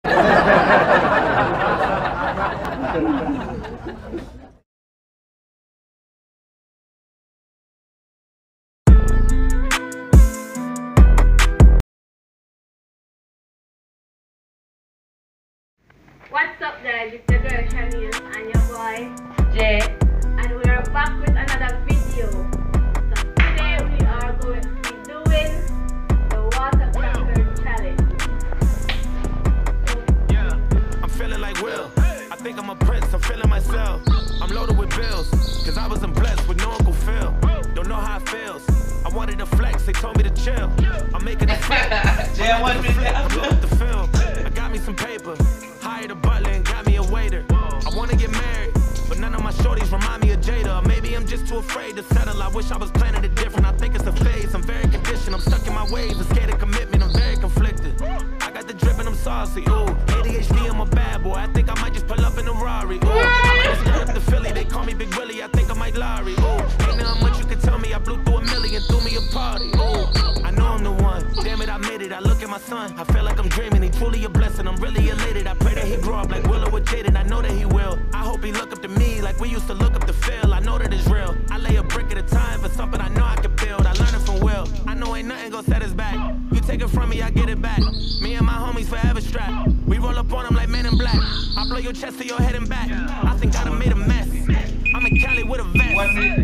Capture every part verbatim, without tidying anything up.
What's up guys, it's your girl Shamil and your boy Jay, and we are back with another video. So today we are going to be doing the water cracker challenge. Yeah, I'm feeling like Will. I think I'm a prince, I'm feeling myself. I'm loaded with bills, cause I wasn't blessed with no Uncle Phil. Don't know how it feels. I wanted to flex, they told me to chill. I'm making a flip. Jay, I want me to the film. I got me some paper. Hired a butler and got me a waiter. I wanna get married, but none of my shorties remind me of Jada. Or maybe I'm just too afraid to settle. I wish I was planning it different. I think it's a phase. I'm very conditioned. I'm stuck in my ways. I'm scared of commitment. I'm very conflicted. I got the drip and I'm saucy. Ooh, A D H D, I'm a bad boy. I think I might just pull up in a Rari. Ooh, I might just skirt up the Philly. They call me Big Willie. I think I might Larry. Ooh, ain't nothing much you can tell me. I blew through a million, threw me a party. Ooh, I know I'm the one. Damn it, I made it. I look at my son. I feel like I'm dreaming. He truly a blessing. I'm really elated. I pray that he grow up like Willow with Jaden. I know that he will. I hope he look up to me like we used to look up to Phil. I know that it's real. I lay a brick at a time for something I know I can build. I learned it from Will. I know ain't nothing gonna set us back. You take it from me, I get it back. Me and my homies forever strapped. We roll up on them like Men in Black. I blow your chest to your head and back. I think I done made a mess. I'm in Cali with a vest.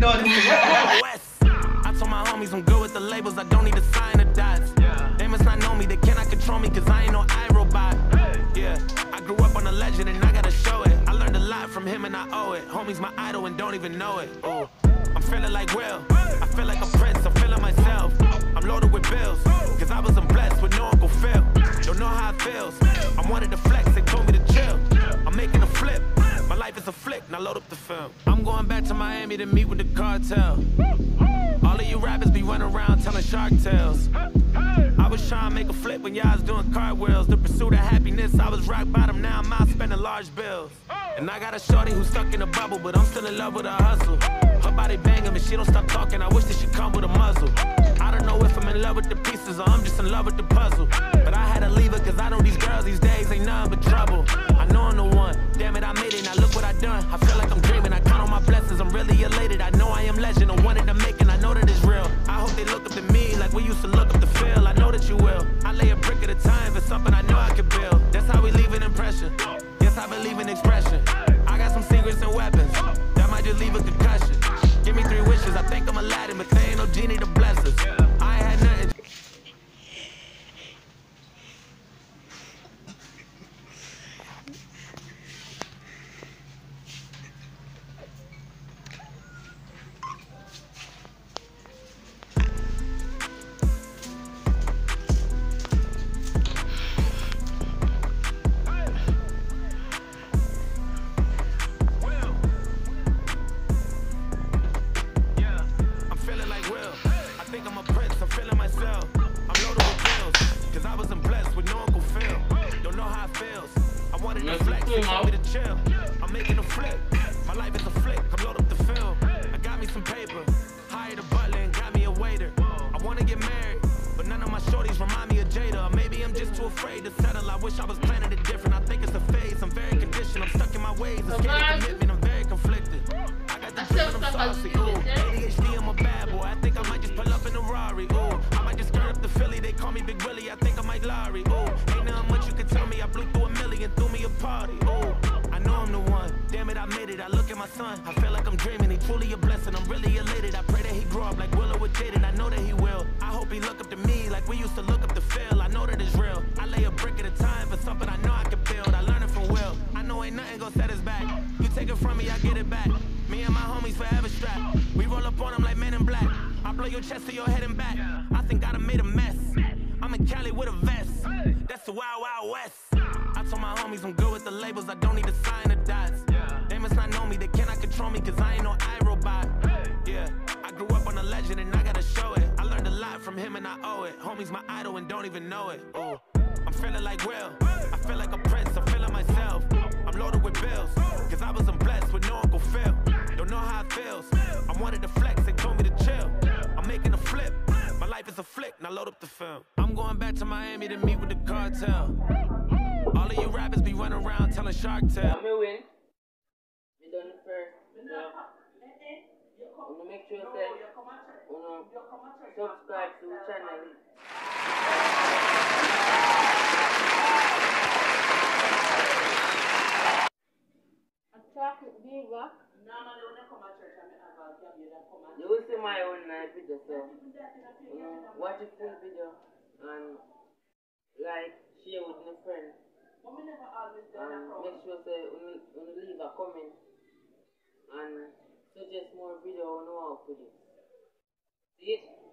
West. I told my homies I'm good with the labels. I don't need to sign the dots. They must not know me. They cannot control me cause I ain't no iRobot. Yeah, I grew up on a legend and I gotta show it. I learned a lot from him and I owe it. Homie's my idol and don't even know it. Ooh, I'm feeling like Will. I feel like a prince. I'm feeling myself. I'm loaded with bills cause I wasn't blessed with no Uncle Phil. Don't know how it feels. I wanted to flex. They told me to chill. I'm making a flip. My life is a flick. Now load up the film. I'm going back to Miami to meet with the cartel. All of you rappers be running around telling shark tales. I was trying to make a flip when y'all was doing cartwheels. The pursuit of happiness, I was rock bottom, now I'm out spending large bills. And I got a shorty who's stuck in a bubble, but I'm still in love with her hustle. Her body banging, but she don't stop talking, I wish that she come with a muzzle. I don't know if I'm in love with the pieces or I'm just in love with the puzzle. But I had to leave her cause I know these girls these days ain't nothing but trouble. I know I'm the one, damn it I made it, now look what I done. I feel like I'm dreaming, I count on my blessings, I'm really elated. I know I am legend, I wanted to make it, I know that it's real. I hope they look up to me like we used to look up to Phil. I know that you will. I lay a brick at a time for something I know I can build. That's how we leave an impression. Yes, I believe in expression. I got some secrets and weapons that might just leave a concussion. Give me three wishes, I think I'm Aladdin, but there ain't no genie to bless us. I ain't had nothing. I'm making a flip. My life is a flick. I'm load up the film. I got me some paper. Hired a butler and got me a waiter. I wanna get married, but none of my shorties remind me of Jada. Or maybe I'm just too afraid to settle. I wish I was planning it different. I think it's a phase. I'm very conditioned. I'm stuck in my ways. I'm scared of commitment. I'm very conflicted. I got the drip and I'm saucy. Ooh, A D H D, I'm a bad boy. I think I might just pull up in a Rari. Ooh, I might just skirt up the Philly. They call me Big Willie. I think I might Larry. Ooh, ain't nothing much you can tell me. I blew through a million, threw me a party. Ooh, I know I'm the one. Damn it, I made it. I look at my son. I feel like I'm dreaming. He truly a blessing. I'm really elated. I pray that he grow up like Willow with Jaden. I know that he will. I hope he look up to me like we used to look up to Phil. I know that it's real. I lay a brick at a time for something I know I can build. I learned it from Will. I know ain't nothing gonna set us back. You take it from me, I get it back. Me and my homies forever strapped. We roll up on them like Men in Black. I blow your chest to your head and back. I think I done made a mess. I'm in Cali with a vest. That's the Wild Wild West. I told my homies I'm good with the labels. I don't need to sign the dots. They must not know me. They cannot control me cause I ain't no iRobot. Yeah, I grew up on a legend and I gotta show it. I learned a lot from him and I owe it. Homie's my idol and don't even know it. Ooh, I'm feeling like Will. I feel like a prince. I'm feeling myself. I'm loaded with bills cause I wasn't blessed with no Uncle Phil. Don't know how it feels. I wanted to flex. They told me to chill. I'm making a flip. My life is a flick. Now load up the film. I'm going back to Miami to meet with the cartel. All of you rappers be running around telling Shark Tale. I may win. We done it first. So, wanna make sure that wanna subscribe to the channel. A chocolate diva. You will see my own live video, so you know, watch the full video and like, share with your friends. And make sure say when you leave a comment and suggest more video on how to do. See it?